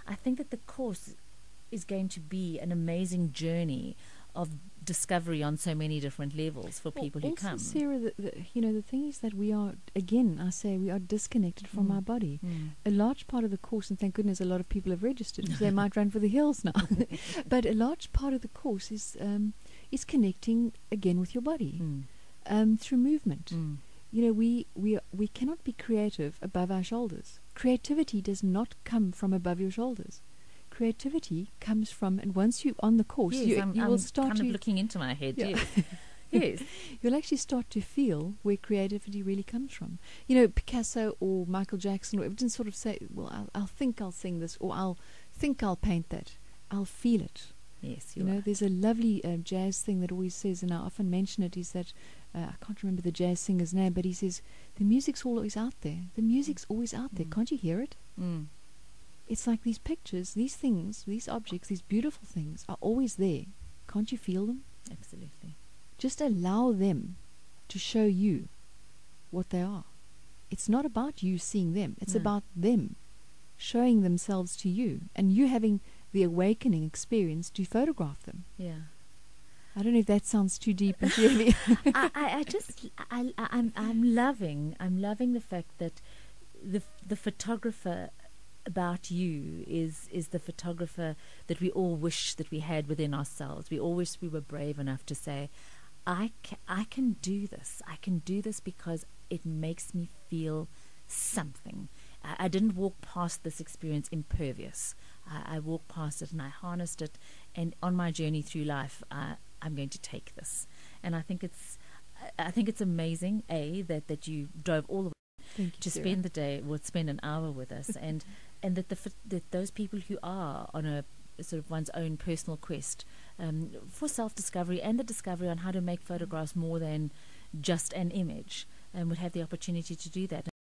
I think that the course is going to be an amazing journey of discovery on so many different levels for people who also, come. Sarah, the thing is that we are, again, I say, we are disconnected from our body. A large part of the course, and thank goodness a lot of people have registered because they might run for the hills now, but a large part of the course is connecting again with your body through movement. You know, we cannot be creative above our shoulders. Creativity does not come from above your shoulders. Creativity comes from, and once you're on the course, Yes, you will start kind to of looking into my head. Yeah. Yes, yes. You'll actually start to feel where creativity really comes from. You know, Picasso or Michael Jackson, or didn't sort of say, well, I'll think I'll sing this, or I'll think I'll paint that. I'll feel it. Yes, you know, there's a lovely jazz thing that always says, and I often mention it, is that I can't remember the jazz singer's name, but he says the music's always out there. The music's always out there. Can't you hear it? It's like these pictures, these things, these objects, these beautiful things are always there. Can't you feel them? Absolutely. Just allow them to show you what they are. It's not about you seeing them. It's about them showing themselves to you, and you having the awakening experience to photograph them. Yeah. I don't know if that sounds too deep and too heavy. I'm loving the fact that the photographer about you is the photographer that we all wish that we had within ourselves. We all wish we were brave enough to say, I can do this. I can do this because it makes me feel something. I didn't walk past this experience impervious. I walked past it and I harnessed it, and on my journey through life, I'm going to take this. And I think it's amazing, that you drove all the way to Sarah. spend the day, spend an hour with us, and that that those people who are on a sort of one's own personal quest for self-discovery and the discovery on how to make photographs more than just an image, would have the opportunity to do that.